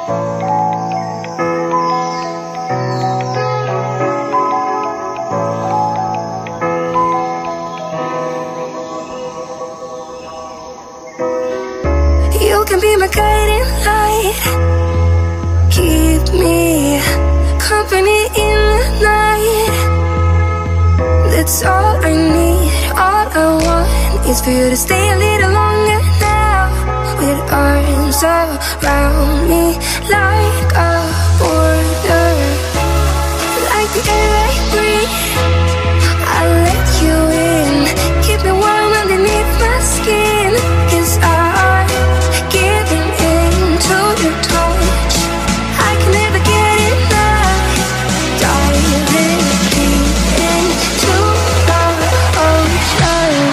You can be my guiding light, keep me company in the night. That's all I need, all I want is for you to stay a little longer now, with arms around me like a border. Like the air I breathe, I'll let you in, keep me warm underneath my skin. 'Cause I'm giving in to your touch, I can never get enough. Diving deep into the ocean.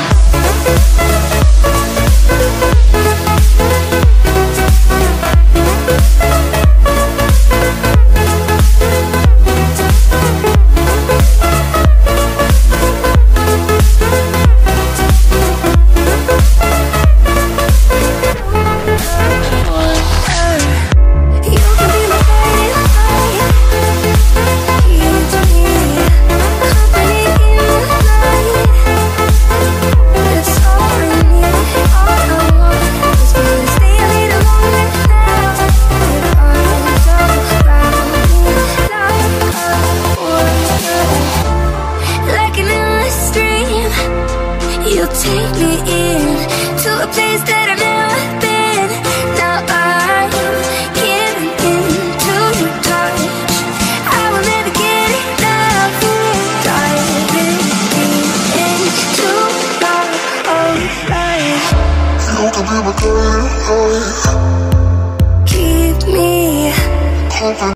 You'll take me in to a place that I've never been. Now I'm giving in to your touch, I will never get enough. Diving deep into the ocean. You can be my guiding light, keep me